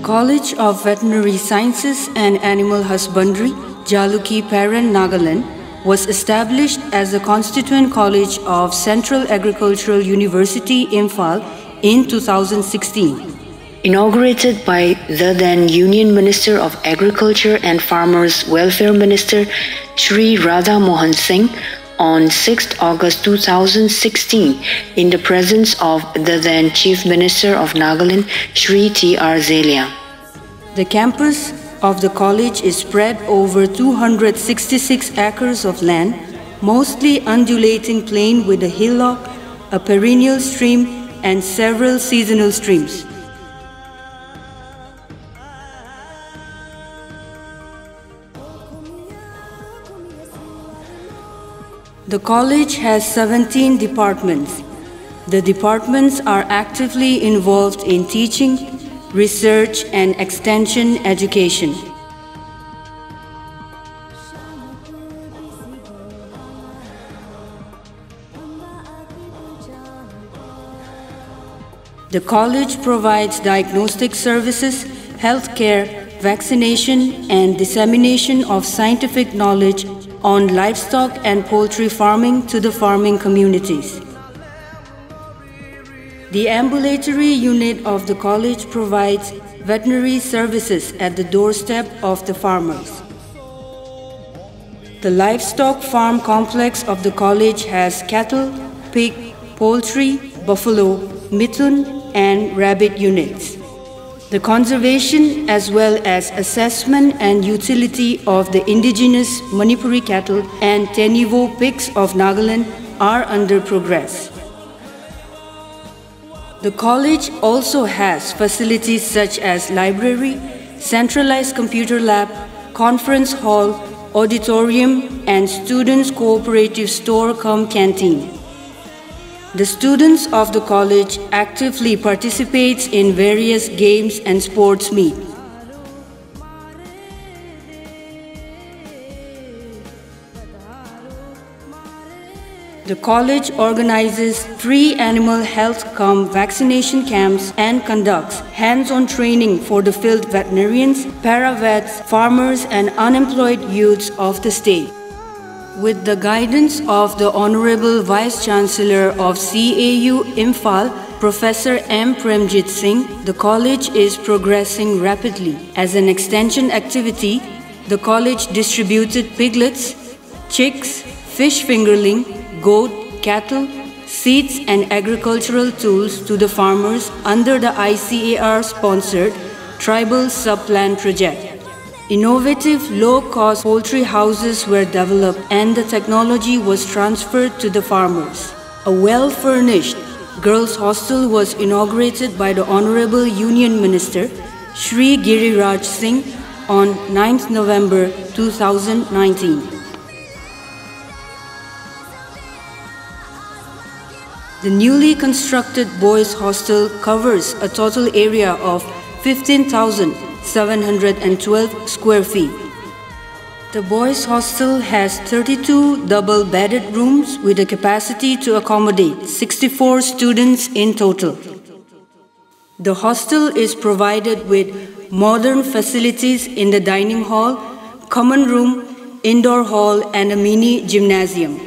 College of Veterinary Sciences and Animal Husbandry, Jaluki Paran, Nagaland, was established as a constituent college of Central Agricultural University, Imphal, in 2016. Inaugurated by the then Union Minister of Agriculture and Farmers Welfare Minister Shri Radha Mohan Singh on 6 August 2016 in the presence of the then Chief Minister of Nagaland Shri T.R. Zelia. The campus of the college is spread over 266 acres of land, mostly undulating plain with a hillock, a perennial stream and several seasonal streams. The college has 17 departments. The departments are actively involved in teaching, research and extension education. The college provides diagnostic services, healthcare, vaccination and dissemination of scientific knowledge on livestock and poultry farming to the farming communities. The ambulatory unit of the college provides veterinary services at the doorstep of the farmers. The livestock farm complex of the college has cattle, pig, poultry, buffalo, mutton and rabbit units. The conservation as well as assessment and utility of the indigenous Manipuri cattle and Tenivo pigs of Nagaland are under progress. The college also has facilities such as library, centralized computer lab, conference hall, auditorium and students' cooperative store cum canteen. The students of the college actively participate in various games and sports meet. The college organizes free animal health cum vaccination camps and conducts hands-on training for the field veterinarians, paravets, farmers and unemployed youths of the state. With the guidance of the Honorable Vice-Chancellor of CAU Imphal, Professor M. Premjit Singh, the college is progressing rapidly. As an extension activity, the college distributed piglets, chicks, fish fingerling, goat, cattle, seeds and agricultural tools to the farmers under the ICAR-sponsored Tribal Sub-Plan Project. Innovative low-cost poultry houses were developed and the technology was transferred to the farmers. A well-furnished girls' hostel was inaugurated by the Honorable Union Minister Shri Giriraj Singh on 9th November 2019. The newly constructed boys' hostel covers a total area of 15,712 square feet. The boys' hostel has 32 double-bedded rooms with a capacity to accommodate 64 students in total. The hostel is provided with modern facilities in the dining hall, common room, indoor hall and a mini gymnasium.